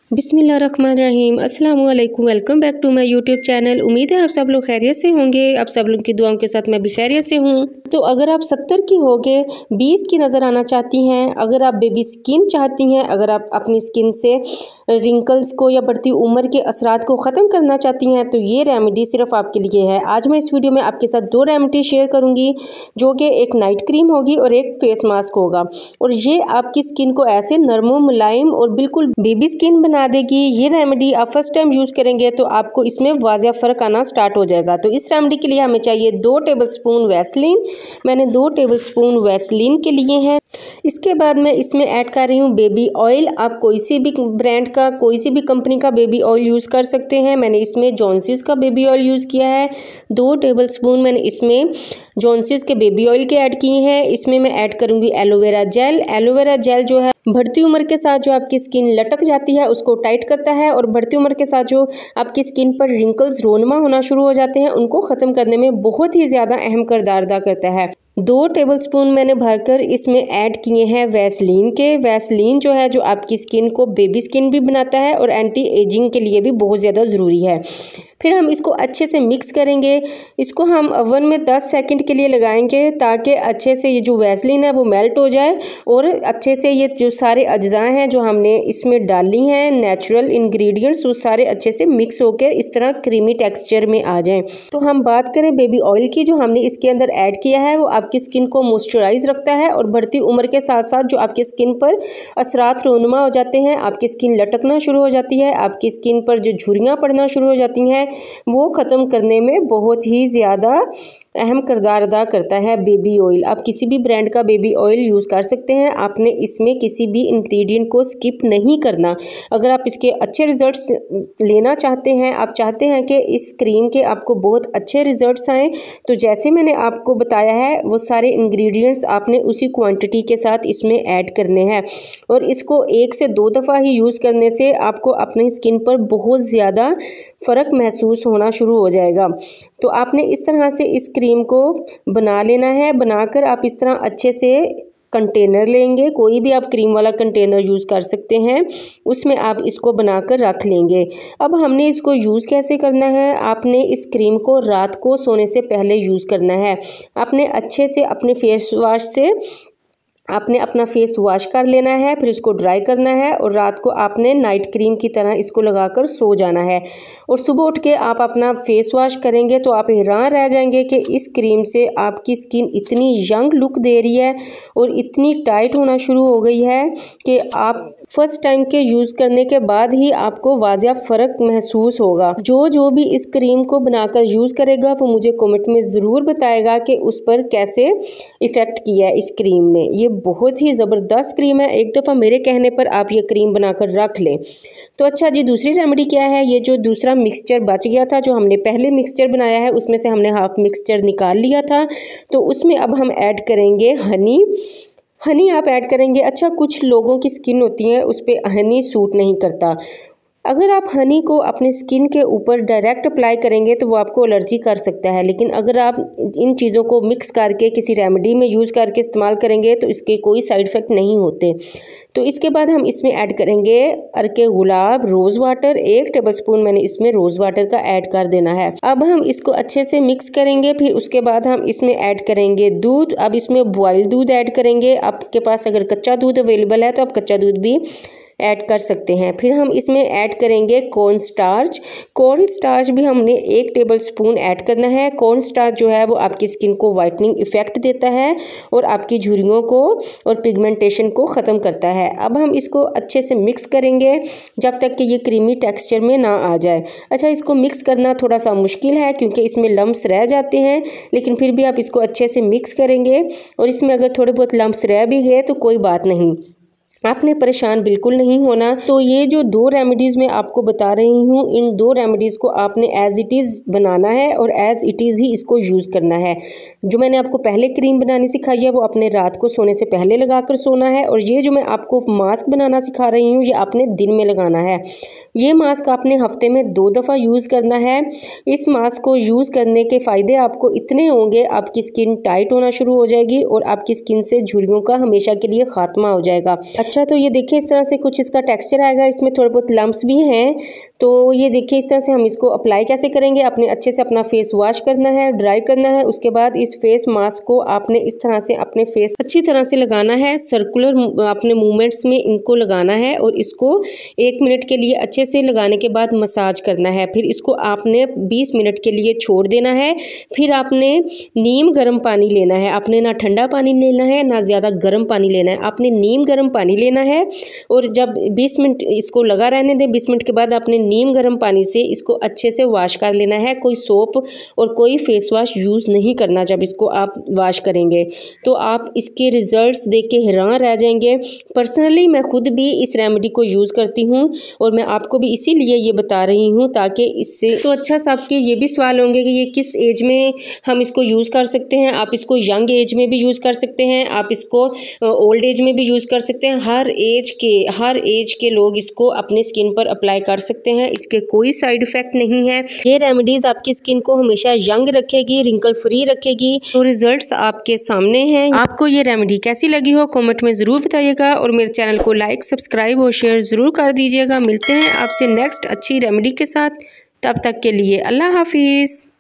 बिस्मिल्लाहिर्रहमानिर्रहीम। अस्सलाम वालेकुम। Welcome back to my YouTube channel. उम्मीद है आप सब लोग खैरियत से होंगे। आप सब लोग की दुआओं के साथ मैं भी खैरियत से हूँ। तो अगर आप 70 की होके 20 की नज़र आना चाहती हैं, अगर आप बेबी स्किन चाहती हैं, अगर आप अपनी स्किन से रिंकल्स को या बढ़ती उम्र के असरात को ख़त्म करना चाहती हैं, तो ये रेमेडी सिर्फ आपके लिए है। आज मैं इस वीडियो में आपके साथ 2 रेमेडी शेयर करूँगी, जो कि एक नाइट क्रीम होगी और एक फेस मास्क होगा। और ये आपकी स्किन को ऐसे नरम मुलायम और बिल्कुल बेबी स्किन बना देगी। ये रेमेडी आप फर्स्ट टाइम यूज़ करेंगे तो आपको इसमें वाज़िया फ़र्क आना स्टार्ट हो जाएगा। तो इस रेमेडी के लिए हमें चाहिए 2 टेबलस्पून वैसलीन। मैंने 2 टेबलस्पून वैसलीन के लिए हैं। इसके बाद मैं इसमें ऐड कर रही हूँ बेबी ऑयल। आप कोई सी भी ब्रांड का, कोई सी भी कंपनी का बेबी ऑयल यूज़ कर सकते हैं। मैंने इसमें जॉनसीज का बेबी ऑयल यूज़ किया है। 2 टेबलस्पून मैंने इसमें जॉनसीज के बेबी ऑयल के ऐड किए हैं। इसमें मैं ऐड करूँगी एलोवेरा जेल। एलोवेरा जेल जो है बढ़ती उम्र के साथ जो आपकी स्किन लटक जाती है उसको टाइट करता है, और बढ़ती उम्र के साथ जो आपकी स्किन पर रिंकल्स रोनमा होना शुरू हो जाते हैं उनको ख़त्म करने में बहुत ही ज़्यादा अहम किरदार अदा करता है। 2 टेबलस्पून मैंने भरकर इसमें ऐड किए हैं वैसलीन के। वैसलीन जो है जो आपकी स्किन को बेबी स्किन भी बनाता है और एंटी एजिंग के लिए भी बहुत ज़्यादा ज़रूरी है। फिर हम इसको अच्छे से मिक्स करेंगे। इसको हम ओवन में 10 सेकंड के लिए लगाएंगे, ताकि अच्छे से ये जो वैसलीन है वो मेल्ट हो जाए और अच्छे से ये जो सारे अज्जा हैं जो हमने इसमें डाली हैं नेचुरल इंग्रेडिएंट्स, वो सारे अच्छे से मिक्स होकर इस तरह क्रीमी टेक्सचर में आ जाएं। तो हम बात करें बेबी ऑयल की, जो हमने इसके अंदर ऐड किया है वो आपकी स्किन को मॉइस्चराइज रखता है, और बढ़ती उम्र के साथ साथ जो आपकी स्किन पर असरात रोनुमा हो जाते हैं, आपकी स्किन लटकना शुरू हो जाती है, आपकी स्किन पर जो झुर्रियाँ पड़ना शुरू हो जाती हैं, वो ख़त्म करने में बहुत ही ज़्यादा अहम किरदार अदा करता है बेबी ऑयल। आप किसी भी ब्रांड का बेबी ऑयल यूज़ कर सकते हैं। आपने इसमें किसी भी इंग्रेडिएंट को स्किप नहीं करना। अगर आप इसके अच्छे रिजल्ट्स लेना चाहते हैं, आप चाहते हैं कि इस क्रीम के आपको बहुत अच्छे रिजल्ट्स आएँ, तो जैसे मैंने आपको बताया है वो सारे इंग्रेडिएंट्स आपने उसी क्वांटिटी के साथ इसमें ऐड करने हैं, और इसको 1 से 2 दफ़ा ही यूज़ करने से आपको अपनी स्किन पर बहुत ज़्यादा फ़र्क महसूस होना शुरू हो जाएगा। तो आपने इस तरह से इस क्रीम को बना लेना है। बनाकर आप इस तरह अच्छे से कंटेनर लेंगे, कोई भी आप क्रीम वाला कंटेनर यूज़ कर सकते हैं, उसमें आप इसको बनाकर रख लेंगे। अब हमने इसको यूज़ कैसे करना है, आपने इस क्रीम को रात को सोने से पहले यूज़ करना है। आपने अच्छे से अपने फेस वाश से आपने अपना फेस वॉश कर लेना है, फिर इसको ड्राई करना है, और रात को आपने नाइट क्रीम की तरह इसको लगाकर सो जाना है। और सुबह उठ के आप अपना फेस वॉश करेंगे तो आप हैरान रह जाएंगे कि इस क्रीम से आपकी स्किन इतनी यंग लुक दे रही है और इतनी टाइट होना शुरू हो गई है कि आप फर्स्ट टाइम के यूज़ करने के बाद ही आपको वाज़िया फ़र्क महसूस होगा। जो भी इस क्रीम को बनाकर यूज़ करेगा वो मुझे कमेंट में ज़रूर बताएगा कि उस पर कैसे इफ़ेक्ट किया है इस क्रीम ने। ये बहुत ही ज़बरदस्त क्रीम है। एक दफ़ा मेरे कहने पर आप ये क्रीम बनाकर रख लें। तो अच्छा जी, दूसरी रेमेडी क्या है। ये जो दूसरा मिक्सचर बच गया था, जो हमने पहले मिक्सचर बनाया है उसमें से हमने हाफ मिक्सचर निकाल लिया था, तो उसमें अब हम ऐड करेंगे हनी आप ऐड करेंगे। अच्छा, कुछ लोगों की स्किन होती है उस पर हनी सूट नहीं करता। अगर आप हनी को अपनी स्किन के ऊपर डायरेक्ट अप्लाई करेंगे तो वो आपको एलर्जी कर सकता है, लेकिन अगर आप इन चीज़ों को मिक्स करके किसी रेमेडी में यूज़ करके इस्तेमाल करेंगे तो इसके कोई साइड इफ़ेक्ट नहीं होते। तो इसके बाद हम इसमें ऐड करेंगे अर्के गुलाब रोज़ वाटर। 1 टेबलस्पून मैंने इसमें रोज़ वाटर का ऐड कर देना है। अब हम इसको अच्छे से मिक्स करेंगे। फिर उसके बाद हम इसमें ऐड करेंगे दूध। अब इसमें बॉयल दूध ऐड करेंगे। आपके पास अगर कच्चा दूध अवेलेबल है तो आप कच्चा दूध भी ऐड कर सकते हैं। फिर हम इसमें ऐड करेंगे कॉर्न स्टार्च। कॉर्न स्टार्च भी हमने 1 टेबलस्पून ऐड करना है। कॉर्न स्टार्च जो है वो आपकी स्किन को वाइटनिंग इफ़ेक्ट देता है और आपकी झुर्रियों को और पिगमेंटेशन को ख़त्म करता है। अब हम इसको अच्छे से मिक्स करेंगे जब तक कि ये क्रीमी टेक्सचर में ना आ जाए। अच्छा, इसको मिक्स करना थोड़ा सा मुश्किल है क्योंकि इसमें लम्स रह जाते हैं, लेकिन फिर भी आप इसको अच्छे से मिक्स करेंगे, और इसमें अगर थोड़े बहुत लम्स रह भी गए तो कोई बात नहीं, आपने परेशान बिल्कुल नहीं होना। तो ये जो 2 रेमेडीज़ मैं आपको बता रही हूँ, इन 2 रेमेडीज़ को आपने एज़ इट इज़ बनाना है और एज़ इट इज़ ही इसको यूज़ करना है। जो मैंने आपको पहले क्रीम बनानी सिखाई है वो आपने रात को सोने से पहले लगाकर सोना है, और ये जो मैं आपको मास्क बनाना सिखा रही हूँ ये आपने दिन में लगाना है। ये मास्क आपने हफ्ते में 2 दफ़ा यूज़ करना है। इस मास्क को यूज़ करने के फ़ायदे आपको इतने होंगे, आपकी स्किन टाइट होना शुरू हो जाएगी और आपकी स्किन से झुर्रियों का हमेशा के लिए ख़ात्मा हो जाएगा। अच्छा, तो ये देखिए इस तरह से कुछ इसका टेक्सचर आएगा, इसमें थोड़े बहुत लम्ब्स भी हैं। तो ये देखिए इस तरह से हम इसको अप्लाई कैसे करेंगे। आपने अच्छे से अपना फेस वॉश करना है, ड्राई करना है। उसके बाद इस फेस मास्क को आपने इस तरह से अपने फेस अच्छी तरह से लगाना है, सर्कुलर अपने मूवमेंट्स में इनको लगाना है और इसको 1 मिनट के लिए अच्छे से लगाने के बाद मसाज करना है। फिर इसको आपने 20 मिनट के लिए छोड़ देना है। फिर आपने नीम गर्म पानी लेना है, आपने ना ठंडा पानी लेना है ना ज़्यादा गर्म पानी लेना है, आपने नीम गर्म पानी लेना है। और जब 20 मिनट इसको लगा रहने दें, 20 मिनट के बाद आपने नीम गर्म पानी से इसको अच्छे से वॉश कर लेना है। कोई सोप और कोई फेस वॉश यूज़ नहीं करना जब इसको आप वॉश करेंगे, तो आप इसके रिजल्ट्स देख के हैरान रह जाएंगे। पर्सनली मैं खुद भी इस रेमेडी को यूज़ करती हूँ और मैं आपको भी इसीलिए ये बता रही हूँ ताकि इससे तो अच्छा सा आपके ये भी सवाल होंगे कि ये किस एज में हम इसको यूज़ कर सकते हैं। आप इसको यंग एज में भी यूज़ कर सकते हैं, आप इसको ओल्ड एज में भी यूज़ कर सकते हैं। हर एज के लोग इसको अपनी स्किन पर अप्लाई कर सकते हैं। इसके कोई साइड इफेक्ट नहीं है। ये रेमेडीज आपकी स्किन को हमेशा यंग रखेगी, रिंकल फ्री रखेगी। तो रिजल्ट्स आपके सामने हैं। आपको ये रेमेडी कैसी लगी हो कमेंट में ज़रूर बताइएगा और मेरे चैनल को लाइक, सब्सक्राइब और शेयर ज़रूर कर दीजिएगा। मिलते हैं आपसे नेक्स्ट अच्छी रेमेडी के साथ, तब तक के लिए अल्लाह हाफिज़।